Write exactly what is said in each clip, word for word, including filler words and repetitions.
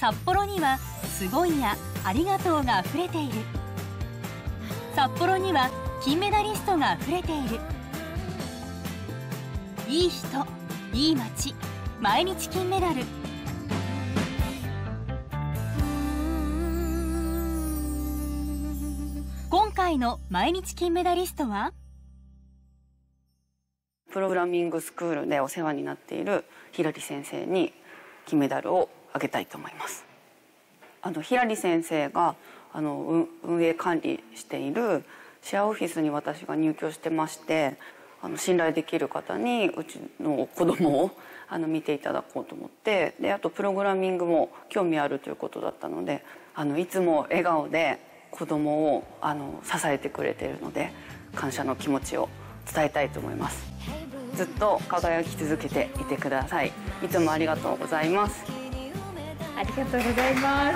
札幌にはすごいやありがとうがあふれている。札幌には金メダリストがあふれている。いい人、いい街、毎日金メダル。今回の毎日金メダリストは、 プログラミングスクールでお世話になっているひらり先生に金メダルをあげたいと思います。あのひらり先生があの運営管理しているシェアオフィスに私が入居してまして、あの信頼できる方にうちの子供をあの見ていただこうと思って、であとプログラミングも興味あるということだったので、あのいつも笑顔で子供をあの支えてくれているので、感謝の気持ちを伝えたいと思います。ずっと輝き続けていてください。いつもありがとうございます。 ありがとうございます。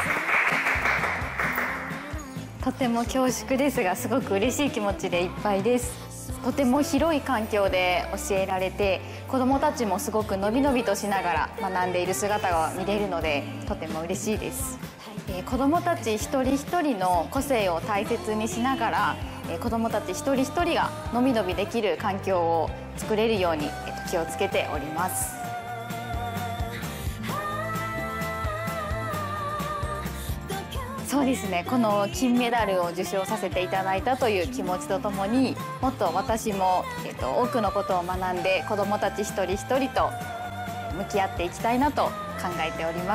とても恐縮ですが、すごく嬉しい気持ちでいっぱいです。とても広い環境で教えられて、子どもたちもすごくのびのびとしながら学んでいる姿が見れるので、とても嬉しいです。えー、子どもたち一人一人の個性を大切にしながら、えー、子どもたち一人一人がのびのびできる環境を作れるように、えー、気をつけております。そうですね、この金メダルを受賞させていただいたという気持ちとともに、もっと私も、えっと、多くのことを学んで子どもたち一人一人と向き合っていきたいなと考えております。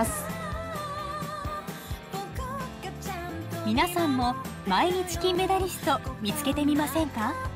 皆さんも毎日金メダリスト見つけてみませんか？